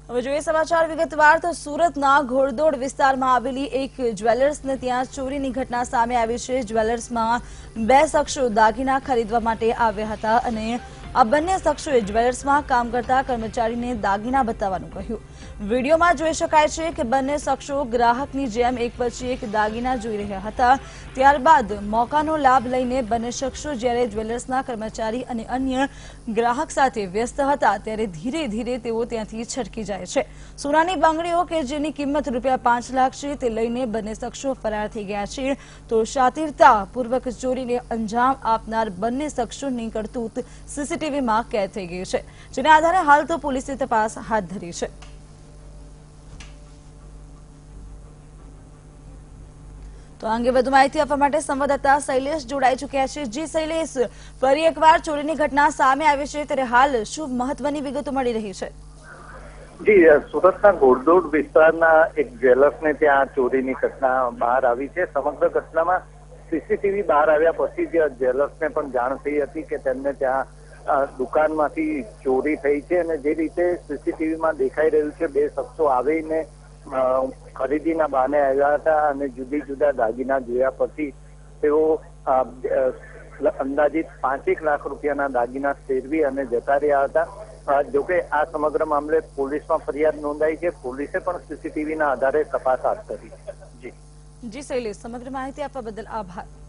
હવે જોઈએ સમાચાર વિગતવાર તો સુરતના ઘોડદોડ વિસ્તારમાં આવેલી એક જ્વેલર્સને ત્યાં ચોરીની ઘટના સામે આવી છે। જ્વેલર્સમાં બે શખ્સો દાગીના ખરીદવા માટે આવ્યા હતા અને આ બંને શખ્સોએ જ્વેલર્સમાં કામ કરતા કર્મચારીને દાગીના બતાવવાનું કહ્યું। વિડીયોમાં જોઈ શકાય છે કે બંને શખ્સો ગ્રાહકની જેમ એક પછી એક દાગીના જોઈ રહ્યા હતા। ત્યારબાદ મોકાનો લાભ લઈને બંને શખ્સો જ્યારે જ્વેલર્સના કર્મચારી અને અન્ય ગ્રાહક સાથે વ્યસ્ત હતા ત્યારે ધીરે ધીરે તેઓ ત્યાંથી છટકી જાય છે। સોનાની બંગડીઓ કે જેની કિંમત ₹5 લાખ છે તે લઈને બંને શખ્સો ફરાર થઈ ગયા છે। તો શાતિરતાપૂર્વક ચોરીને અંજામ આપનાર બંને શખ્સોની કરતૂત સીસીટીવીમાં કેદ થઈ ગઈ છે, જેના આધારે હાલ તો પોલીસે તપાસ હાથ ધરી છે। તો આ અંગે વધુ માહિતી આપવા માટે સંવાદદાતા શૈલેષ જોડાઈ ચૂક્યા છે। જી શૈલેષ, ફરી એકવાર ચોરીની ઘટના સામે આવી છે ત્યારે હાલ શું મહત્વની વિગતો મળી રહી છે? જી, સુરતના ઘોડદોડ વિસ્તારના એક જ્વેલર્સને ત્યાં ચોરીની ઘટના બહાર આવી છે। સમગ્ર ઘટનામાં સીસીટીવી બહાર આવ્યા પછી જ જ્વેલર્સને પણ જાણ થઈ હતી કે તેમને ત્યાં દુકાનમાંથી ચોરી થઈ છે અને જે રીતે સીસીટીવીમાં દેખાઈ રહ્યું છે બે શખ્સો આવીને ખરીદીના બહાને આવ્યા હતા અને જુદા દાગીના જોયા પછી તેઓ અંદાજિત 5 લાખ રૂપિયાના દાગીના ફેરવી અને જતા રહ્યા હતા। જોકે આ સમગ્ર મામલે પોલીસમાં ફરિયાદ નોંધાઈ છે। પોલીસે પણ સીસીટીવીના આધારે તપાસ હાથ ધરી છે। જી શૈલેષ, સમગ્ર માહિતી આપવા બદલ આભાર।